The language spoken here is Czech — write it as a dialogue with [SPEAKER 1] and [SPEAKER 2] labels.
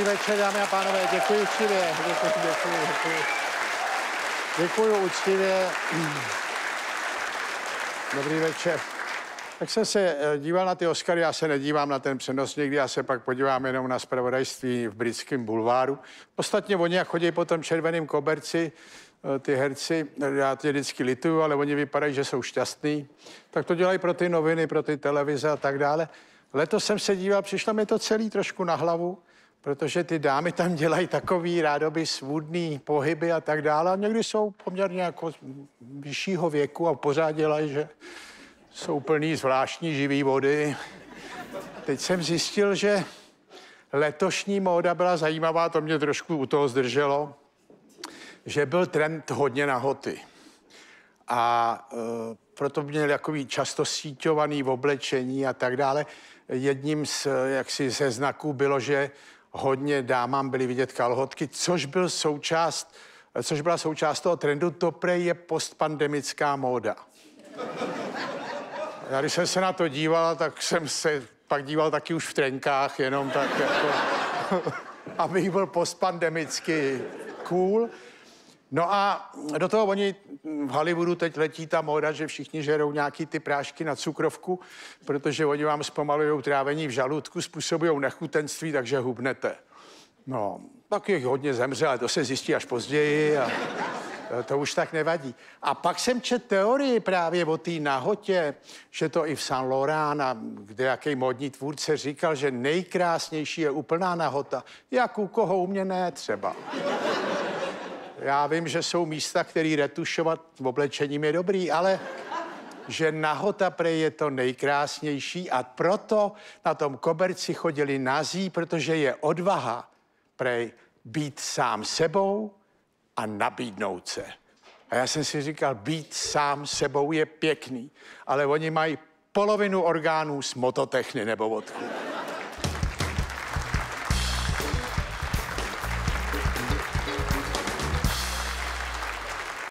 [SPEAKER 1] večer, dámy a pánové, děkuji učivě, děkuji učivě. Dobrý večer. Tak jsem se díval na ty Oscary, já se nedívám na ten přenos někdy, já se pak podívám jenom na zpravodajství v britském bulváru. Ostatně oni, jak chodí po tom červeném koberci, ty herci, já tě vždycky lituju, ale oni vypadají, že jsou šťastní. Tak to dělají pro ty noviny, pro ty televize a tak dále. Letos jsem se díval, přišlo mi to celý trošku na hlavu, protože ty dámy tam dělají takový rádoby svůdný pohyby a tak dále. A někdy jsou poměrně jako vyššího věku a pořád dělají, že jsou plný zvláštní živý vody. Teď jsem zjistil, že letošní móda byla zajímavá, to mě trošku u toho zdrželo, že byl trend hodně nahoty. A proto měl takový často síťovaný v oblečení a tak dále. Jedním ze znaků bylo, že hodně dámám byly vidět kalhotky, což byla součást toho trendu. To prej je postpandemická móda. Já když jsem se na to díval, tak jsem se pak díval taky už v trenkách, jenom tak jako, abych byl postpandemicky cool. No a do toho oni v Hollywoodu teď letí ta móda, že všichni žerou nějaký ty prášky na cukrovku, protože oni vám zpomalujou trávení v žaludku, způsobují nechutenství, takže hubnete. No, tak jich hodně zemře, ale to se zjistí až později a to už tak nevadí. A pak jsem četl teorii právě o té nahotě, že to i v Saint Laurent, a kde jaký módní tvůrce říkal, že nejkrásnější je úplná nahota. Jak u koho, u mě ne třeba. Já vím, že jsou místa, které retušovat v oblečením je dobrý, ale že nahota prej je to nejkrásnější a proto na tom koberci chodili nazí, protože je odvaha prej být sám sebou a nabídnout se. A já jsem si říkal, být sám sebou je pěkný, ale oni mají polovinu orgánů z mototechny nebo odkud.